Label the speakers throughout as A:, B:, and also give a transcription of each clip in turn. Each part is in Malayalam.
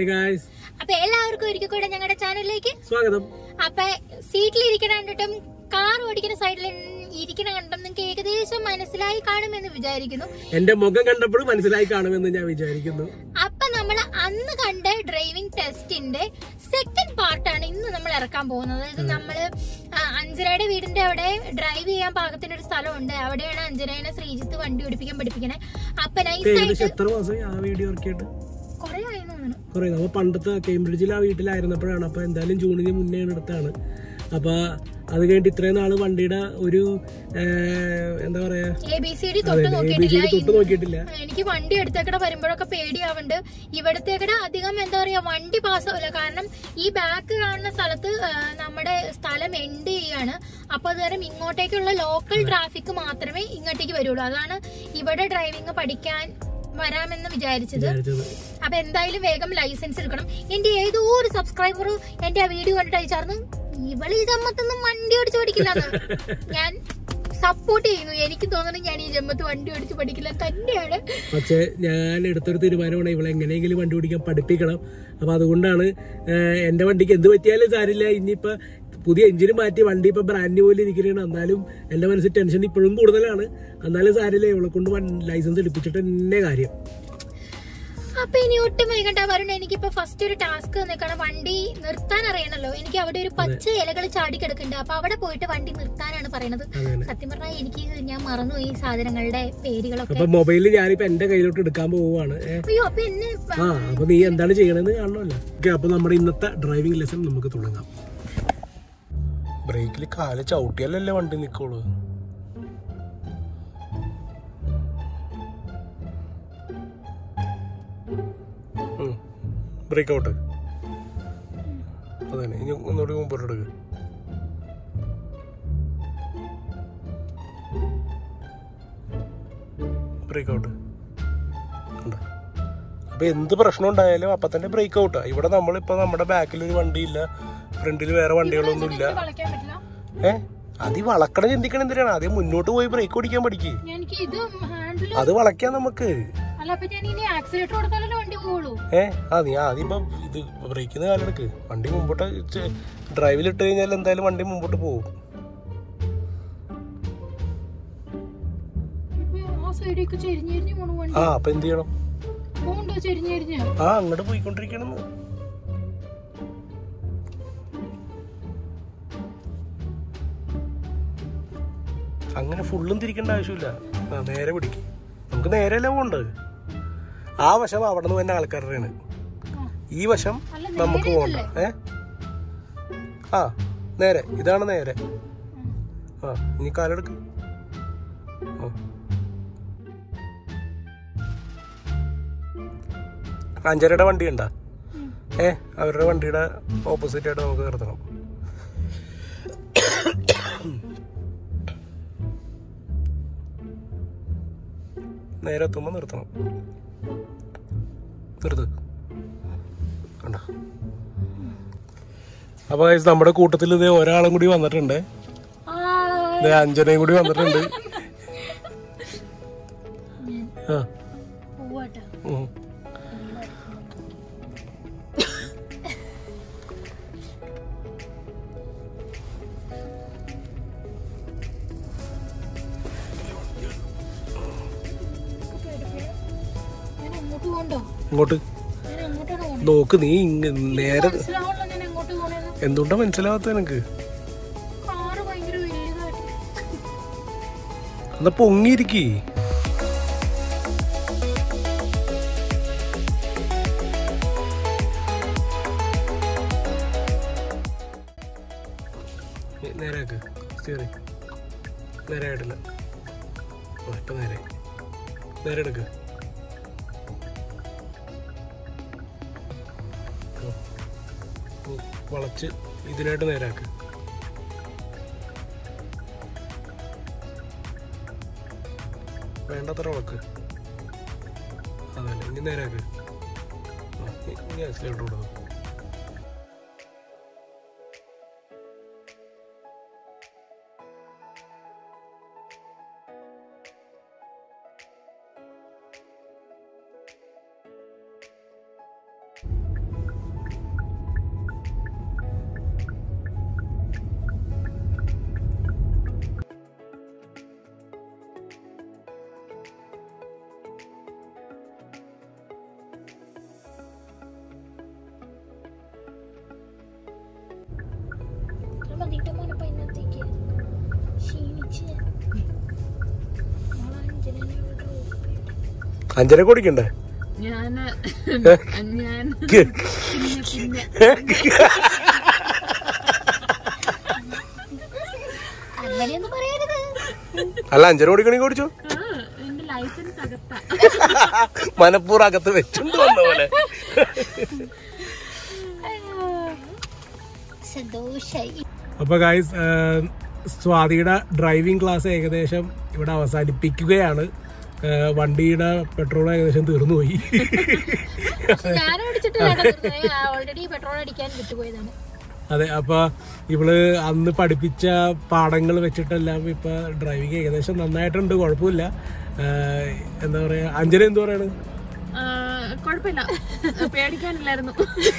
A: Hi guys.
B: അപ്പൊ എല്ലാവർക്കും ഒരിക്കൽ കൂടെ ഞങ്ങളുടെ ചാനലിലേക്ക്
A: സ്വാഗതം.
B: അപ്പൊ സീറ്റിൽ ഇരിക്കണ കണ്ടിട്ടും കാർ ഓടിക്കുന്ന സൈഡിൽ ഇരിക്കണ കണ്ടും നിങ്ങൾക്ക് ഏകദേശം മനസ്സിലായി കാണുമെന്ന് വിചാരിക്കുന്നു.
A: എന്റെ മുഖം കണ്ടപ്പോഴും മനസ്സിലായി കാണുമെന്ന് ഞാൻ വിചാരിക്കുന്നു.
B: അപ്പൊ നമ്മള് അന്ന് കണ്ട ഡ്രൈവിംഗ് ടെസ്റ്റിന്റെ സെക്കൻഡ് പാർട്ടാണ് ഇന്ന് നമ്മൾ ഇറക്കാൻ പോകുന്നത്. ഇത് നമ്മള് അഞ്ജനയുടെ വീടിന്റെ അവിടെ ഡ്രൈവ് ചെയ്യാൻ പാകത്തിന് ഒരു സ്ഥലമുണ്ട്. അവിടെയാണ് അഞ്ജനേനെ ശ്രീജിത്ത് വണ്ടി ഓടിപ്പിക്കാൻ പഠിപ്പിക്കണേ. അപ്പൊ നൈസായിട്ട്
A: എത്ര മാസമായി ആ വീഡിയോ ഇറക്കിയിട്ട്?
B: കൊറേ ആയിരുന്നു.
A: കുറെ നമ്മ പണ്ടത്തെ കേംബ്രിഡ്ജിൽ ആ വീട്ടിലായിരുന്നപ്പോഴാണ്. അപ്പൊ എന്തായാലും ജൂണിന് മുന്നേ എടുത്താണ്. അപ്പൊ അത് കഴിഞ്ഞിട്ട് ഇത്രയും നാള് വണ്ടിയുടെ ഒരു എന്താ പറയാ
B: ABCD തൊട്ട്
A: നോക്കിയിട്ടില്ല.
B: എനിക്ക് വണ്ടി എടുത്തേക്കട വരുമ്പോഴൊക്കെ പേടിയാവുന്നുണ്ട്. ഇവിടത്തേക്കട അധികം എന്താ പറയാ വണ്ടി പാസ്സാവില്ല. കാരണം ഈ ബാക്ക് കാണുന്ന സ്ഥലത്ത് നമ്മുടെ സ്ഥലം എൻഡ് ചെയ്യാണ്. അപ്പൊ അതുകാരം ഇങ്ങോട്ടേക്കുള്ള ലോക്കൽ ട്രാഫിക് മാത്രമേ ഇങ്ങോട്ടേക്ക് വരുള്ളൂ. അതാണ് ഇവിടെ ഡ്രൈവിംഗ് പഠിക്കാൻ വരാമെന്ന് വിചാരിച്ചത്. അപ്പൊ എന്തായാലും വേഗം ലൈസൻസ് എടുക്കണം. എന്റെ ഏതോ ഒരു സബ്സ്ക്രൈബർ എന്റെ ആ വീഡിയോ കണ്ടിട്ട് അയച്ചായിരുന്നു, ഇവള് ഈ ജമ്മത്തൊന്നും വണ്ടി ഓടിച്ച് പഠിക്കില്ലെന്ന്. ഞാൻ സപ്പോർട്ട് ചെയ്യുന്നു. എനിക്ക് തോന്നുന്നത് ഞാൻ ഈ ജമ്മത്ത് വണ്ടി ഓടിച്ച് പഠിക്കില്ല തന്നെയാണ്.
A: പക്ഷെ ഞാൻ എടുത്തൊരു തീരുമാനമാണ്, ഇവളെ എങ്ങനെയെങ്കിലും വണ്ടി ഓടിക്കാൻ പഠിപ്പിക്കണം. അപ്പൊ അതുകൊണ്ടാണ് എന്റെ വണ്ടിക്ക് എന്ത് പറ്റിയാലും സാരില്ല. ഇനിയിപ്പോ പുതിയ എഞ്ചിന് മാറ്റി വണ്ടി ഇപ്പൊ ബ്രാൻഡ് ന്യൂ പോലെ ഇരിക്കുകയാണ്. എന്നാലും എന്റെ മനസ്സിൽ ടെൻഷൻ ഇപ്പോഴും കൂടുതലാണ്. എന്നാലും സാരില്ല, ഇവളെ കൊണ്ട് ലൈസൻസ് എടുപ്പിച്ചിട്ട് തന്നെ കാര്യം.
B: അപ്പൊ ഇനി ഒട്ടും വൈകണ്ട വരുണ. എനിക്കിപ്പോ ഫസ്റ്റ് ഒരു ടാസ്ക് നിൽക്കണം. വണ്ടി നിർത്താൻ അറിയണല്ലോ. എനിക്ക് അവിടെ ഒരു പച്ച ഇലകൾ ചാടിക്കിടക്കുന്നുണ്ട്. അപ്പൊ അവിടെ പോയിട്ട് വണ്ടി നിർത്താനാണ് പറയണത്. സത്യം പറഞ്ഞാൽ ഞാൻ മറന്നുപോയി ഈ സാധനങ്ങളുടെ പേരുകളൊക്കെ.
A: അപ്പൊ മൊബൈലിൽ ഞാനിപ്പോ എന്റെ കയ്യിലോട്ട് എടുക്കാൻ പോവാണ്.
B: അയ്യോ, അപ്പൊ എന്നെ
A: അപ്പൊ നീ എന്താണ് ചെയ്യണമെന്ന് കാണണമല്ലോ. അപ്പൊ നമ്മുടെ ഇന്നത്തെ ഡ്രൈവിംഗ് ലെസൺ നമുക്ക് തുടങ്ങാം. ബ്രേക്കിൽ കാല് ചവിട്ടിയാലല്ലേ വണ്ടി നിക്കോളൂ. Break out. അതന്നെ, ഇനി ഒന്നുകൂടി മുമ്പോട്ട് എടുക്കുക. Break out. അപ്പൊ എന്ത് പ്രശ്നം ഉണ്ടായാലും അപ്പൊ തന്നെ ബ്രേക്ക് ഔട്ടാ. ഇവിടെ നമ്മളിപ്പോ നമ്മുടെ ബാക്കിൽ ഒരു വണ്ടിയില്ല, ഫ്രണ്ടിൽ വേറെ വണ്ടികളൊന്നും ഇല്ല. അത് ഈ വളക്കണം ചിന്തിക്കണം എന്തിനാണ്? ആദ്യം മുന്നോട്ട് പോയി ബ്രേക്ക് ഓടിക്കാൻ പഠിക്ക്. അത് വളയ്ക്കാം നമുക്ക്. നീ ആദ്യം ഇപ്പൊ ഇത് ബ്രേക്കിന്ന് കാലെടുക്ക്. വണ്ടി മുമ്പോട്ട് ഡ്രൈവിലിട്ട് കഴിഞ്ഞാൽ എന്തായാലും വണ്ടി മുമ്പോട്ട് പോകും. അപ്പൊ എന്ത് ചെയ്യണം? അങ്ങോട്ട് പോയിക്കൊണ്ടിരിക്കണം. അങ്ങനെ ഫുള്ളും തിരിക്കേണ്ട ആവശ്യമില്ല. നേരെ പിടിക്കും. നമുക്ക് നേരെയല്ല പോകേണ്ടത്. ആ വശം അവിടെ നിന്ന് തന്നെ ആൾക്കാരുടെയാണ്. ഈ വശം നമുക്ക് പോകണ്ട. നേരെ, ഇതാണ് നേരെ. ഇനി കാലെടുക്ക്. അഞ്ചരയുടെ വണ്ടി ഉണ്ടാ? അവരുടെ വണ്ടിയുടെ ഓപ്പോസിറ്റ് ആയിട്ട് നമുക്ക് നിർത്തണം. നേരെ എത്തുമ്പോ നിർത്തണം. നിർത്ത്. കണ്ട. അപ്പൊ നമ്മുടെ കൂട്ടത്തിൽ ഇത് ഒരാളും കൂടി വന്നിട്ടുണ്ട്. അഞ്ജനയും കൂടി വന്നിട്ടുണ്ട്. ഇങ്ങോട്ട് നോക്ക്. നീ നേരെ എന്തുകൊണ്ടാ മനസ്സിലാവാത്ത നിനക്ക്? എന്നാ പൊങ്ങിയിരിക്കേ. നേരെയാക്ക്. നേരെ ആയിട്ടില്ല. ഇപ്പൊ നേരെ നേരെ എടുക്ക്. വളച്ച് ഇതിനായിട്ട് നേരാക്ക്. വേണ്ടത്ര വളക്ക്. അതല്ലേ, ഇനി നേരാക്ക്. ഇനി ആക്സിലേറ്റർ കൊടുക്കും. 5:30 ഓടിക്കണ്ടേ? അല്ല 5:30 ഓടിക്കണെങ്കിൽ ഓടിച്ചോ. മനപ്പൂർ അകത്ത് വെച്ചുകൊണ്ട് വന്ന പോലെ. അപ്പൊ ഗൈസ്, സ്വാതിയുടെ ഡ്രൈവിംഗ് ക്ലാസ് ഏകദേശം ഇവിടെ അവസാനിപ്പിക്കുകയാണ്. വണ്ടിയുടെ പെട്രോൾ ഏകദേശം തീർന്നു പോയി. അതെ, അപ്പൊ ഇവള് അന്ന് പഠിപ്പിച്ച പാഠങ്ങൾ വെച്ചിട്ടെല്ലാം ഇപ്പൊ ഡ്രൈവിംഗ് ഏകദേശം നന്നായിട്ടുണ്ട്, കുഴപ്പമില്ല. എന്താ പറയാ, അഞ്ജന എന്ത് പറയാണ്?
C: കുഴപ്പമില്ല, പേടിക്കാനില്ലായിരുന്നു.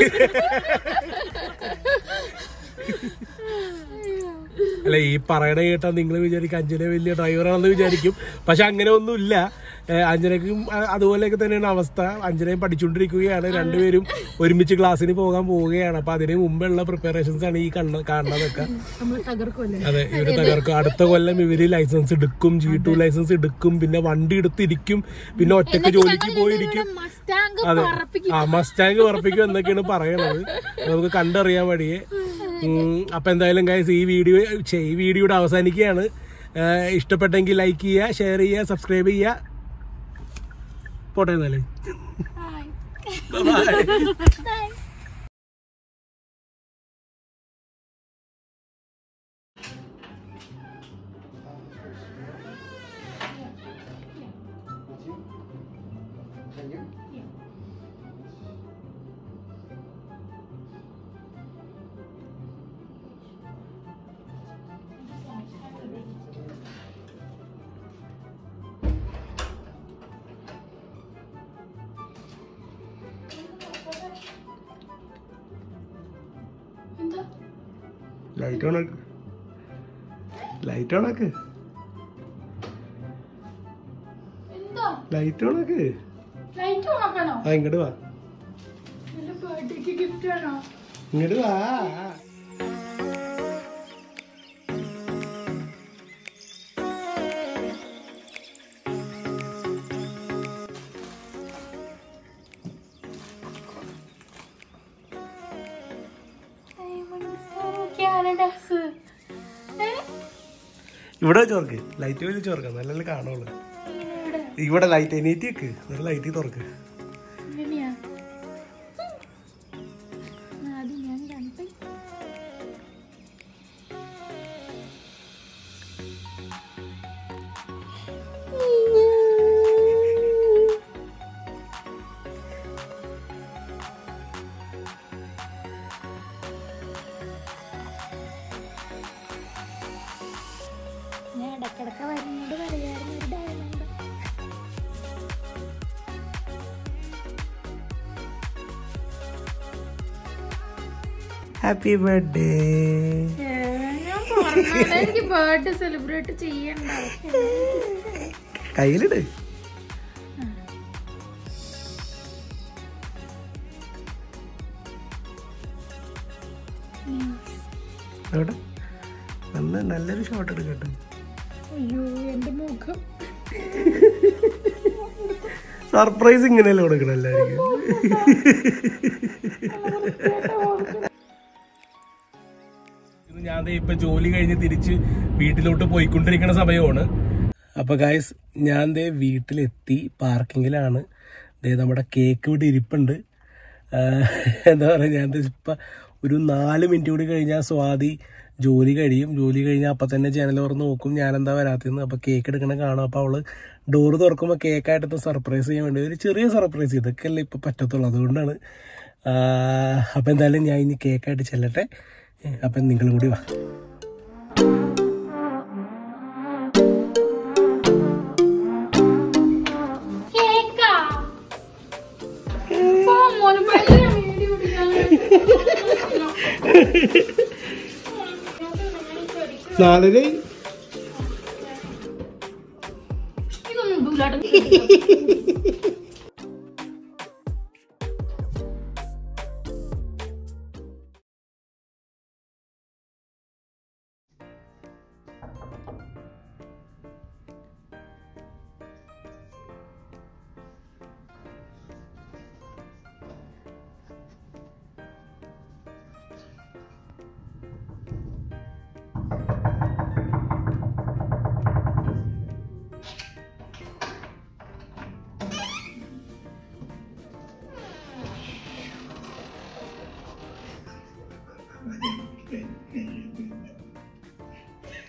A: അല്ല, ഈ പറയണ കേട്ടാ നിങ്ങൾ വിചാരിക്കും അഞ്ജന വലിയ ഡ്രൈവറാണെന്ന് വിചാരിക്കും. പക്ഷെ അങ്ങനെ ഒന്നുമില്ല. അഞ്ജനക്കും അതുപോലെയൊക്കെ തന്നെയാണ് അവസ്ഥ. അഞ്ജനയും പഠിച്ചുകൊണ്ടിരിക്കുകയാണ്. രണ്ടുപേരും ഒരുമിച്ച് ക്ലാസ്സിന് പോകാൻ പോവുകയാണ്. അപ്പൊ അതിന് മുമ്പുള്ള പ്രിപ്പറേഷൻസ് ആണ് ഈ കാണുന്നതൊക്കെ. അതെ, ഇവര് തകർക്കും. അടുത്ത കൊല്ലം ഇവര് ലൈസൻസ് എടുക്കും, G2 ലൈസൻസ് എടുക്കും, പിന്നെ വണ്ടി എടുത്തിരിക്കും, പിന്നെ ഒറ്റക്ക് ജോലിക്ക് പോയിരിക്കും. അതെ, മസ്റ്റാങ് പറപ്പിക്കും എന്നൊക്കെയാണ് പറയണത്. നമുക്ക് കണ്ടറിയാൻ വഴിയെ. അപ്പൊ എന്തായാലും ഗൈസ്, ഈ വീഡിയോയുടെ അവസാനിക്കുകയാണ്. ഇഷ്ടപ്പെട്ടെങ്കിൽ ലൈക്ക് ചെയ്യുക, ഷെയർ ചെയ്യുക, സബ്സ്ക്രൈബ് ചെയ്യുക. പോട്ടെ എന്നാലേ. ലൈറ്റ് ഓണാക്ക്, ലൈറ്റ് ഓണാക്ക്, ലൈറ്റ് ഓണാക്ക്. ആ, ഇങ്ങോട്ട് വാ, ഇങ്ങോട്ട് വാ. ഇവിടെ ചോർക്ക്, ലൈറ്റ് വലിയ ചോർക്കാം, നല്ല കാണുള്ളൂ. ഇവിടെ ലൈറ്റ് എനീറ്റ് വെക്ക്, നല്ല ലൈറ്റ് തുറക്ക്. Happy birthday.
C: എനിക്ക് ബർത്ത്ഡേ സെലിബ്രേറ്റ് ചെയ്യണ്ട.
A: കയ്യിലിട്. അവിടെ നല്ലൊരു ഷോട്ട് എടുക്കട്ടെ.
C: അയ്യോ, എന്റെ മുഖം.
A: സർപ്രൈസ് ഇങ്ങനെയല്ലേ കൊടുക്കണം എല്ലാവർക്കും. ഞാൻ ഇപ്പൊ ജോലി കഴിഞ്ഞ് തിരിച്ച് വീട്ടിലോട്ട് പോയിക്കൊണ്ടിരിക്കുന്ന സമയമാണ്. അപ്പൊ ഗൈസ്, ഞാൻ വീട്ടിലെത്തി, പാർക്കിങ്ങിലാണ്. നമ്മുടെ കേക്ക് ഇവിടെ ഇരിപ്പുണ്ട്. എന്താ പറയുക, ഞാൻ ഇപ്പം ഒരു 4 മിനിറ്റ് കൂടി കഴിഞ്ഞാൽ സ്വാതി ജോലി കഴിയും. ജോലി കഴിഞ്ഞാൽ അപ്പം തന്നെ ജനൽ തുറന്ന് നോക്കും ഞാനെന്താ വരാത്തതെന്ന്. അപ്പോൾ കേക്ക് എടുക്കണ കാണും. അപ്പോൾ അവള് ഡോറ് തുറക്കുമ്പോൾ കേക്കായിട്ടൊന്ന് സർപ്രൈസ് ചെയ്യാൻ വേണ്ടി ഒരു ചെറിയ സർപ്രൈസ്, ഇതൊക്കെ അല്ലേ ഇപ്പം പറ്റത്തുള്ളൂ, അതുകൊണ്ടാണ്. അപ്പം എന്തായാലും ഞാൻ ഇനി കേക്കായിട്ട് ചെല്ലട്ടെ. അപ്പം നിങ്ങളും കൂടി വാ. നാളെ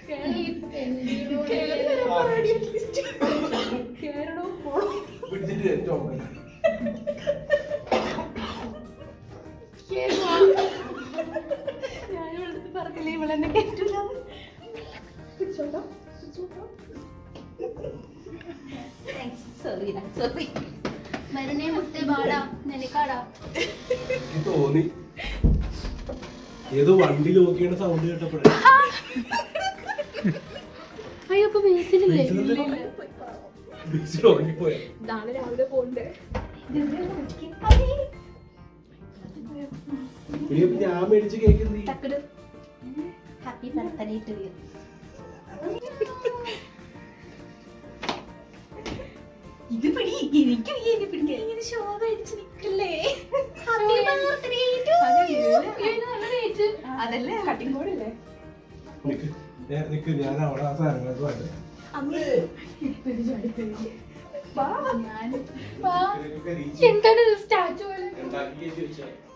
A: പിടിച്ചിട്ട് ഏറ്റവും
C: പറഞ്ഞില്ലേ ഇവളെന്നെ കേട്ടില്ല. സോറി
B: മരുന്നേ മുത്തേ ബാടാ നിനക്കാടാ
A: തോന്നി ഏതോ വണ്ടി നോക്കിയാണ് സൗണ്ട് കേട്ടപ്പോഴേ.
B: അയ്യോ അപ്പൊ ബേസിലില്ലേ?
A: ഉറങ്ങിപ്പോയ
C: നാളെ രാവിലെ പോണ്ടേ.
A: ഞാൻ മേടിച്ച് കേൾക്കുന്നത്
B: ഹാപ്പി ബർത്ത്ഡേ ടു യു.
C: ഇത് പിടി, എനിക്കും ഇനി പിടിക്കാൻ ഇങ്ങനെ ശോഭ അടിച്ച് നിക്കല്ലേ.
B: Happy birthday to you.
C: അതല്ലേ കട്ടിംഗ് ബോർഡല്ലേ.
A: ഞാൻ അവിടെ ആ സാധനങ്ങളൊക്കെ വേണ്ടത്
B: എന്താണ് സ്റ്റാച്ചു പോലെ?
A: ഉണ്ടാക്കി വെച്ചാൽ